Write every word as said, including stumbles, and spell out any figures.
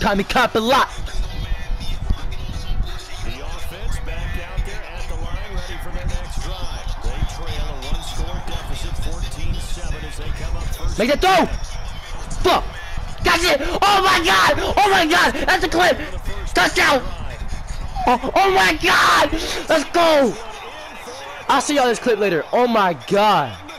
Tommy cop a lot. The offense back out there at the line, ready for their next drive. They trail a one-score deficit, fourteen seven, as they come up first. Make that throw. Fuck. That's it. Oh my god. Oh my god. That's a clip. Touchdown. Oh, oh my god. Let's go. I'll see y'all this clip later. Oh my god.